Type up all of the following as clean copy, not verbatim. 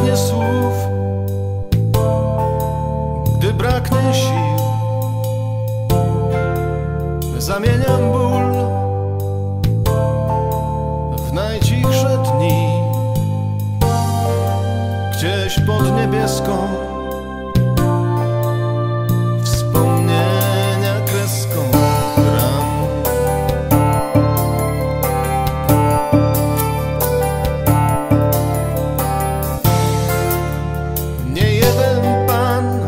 mnie słów, gdy braknie sił. Zamieniam ból w najcichsze dni. Gdzieś pod niebieską wspomnienia kreską gram. Nie jeden pan,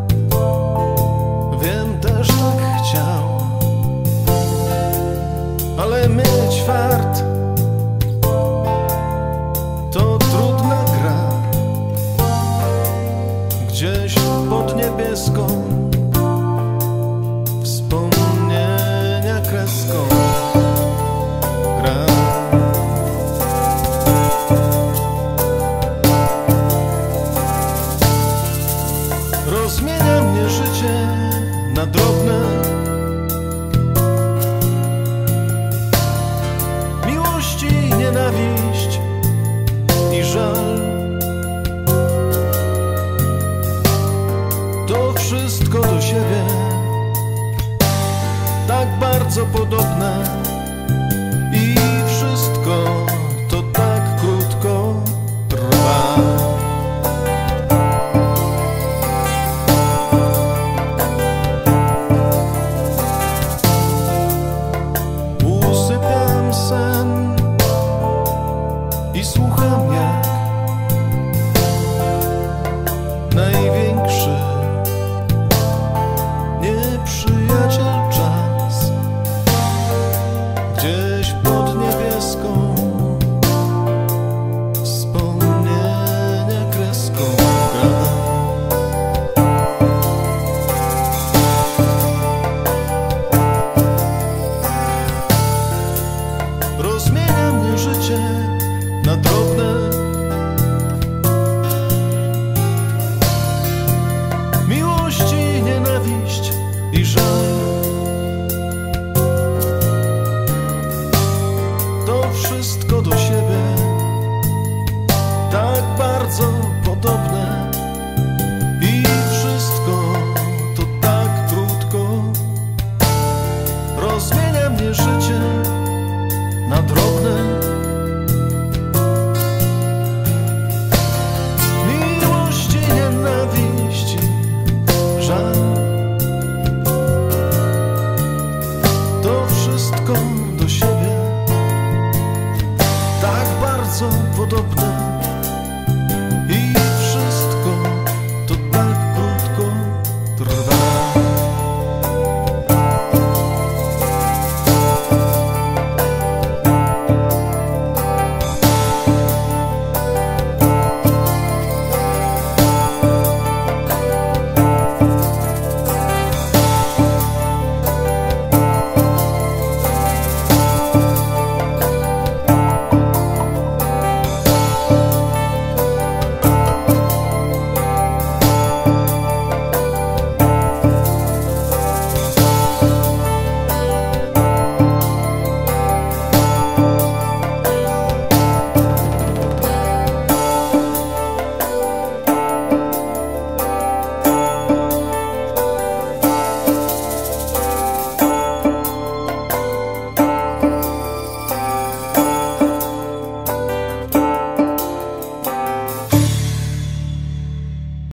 wiem, też tak chciał, ale mieć fart to trudna gra. Gdzieś pod niebieską wspomnienia kreską gra. Rozmienia mnie życie na drobne. Miłość i nienawiść i żal. To wszystko do siebie tak bardzo podobne i wszystko to tak krótko trwa. Usypiam sen i słucham, jak największy nieprzyjaciel czas gdzieś pod niebieską wspomnienia kreską gra. Rozmienia mnie życie na drobne. Miłość i nienawiść i żal. To wszystko do siebie tak bardzo podobne i wszystko to tak krótko. Rozmienia mnie życie na drobne. Miłość i nienawiść i żal. To wszystko do siebie tak bardzo podobne.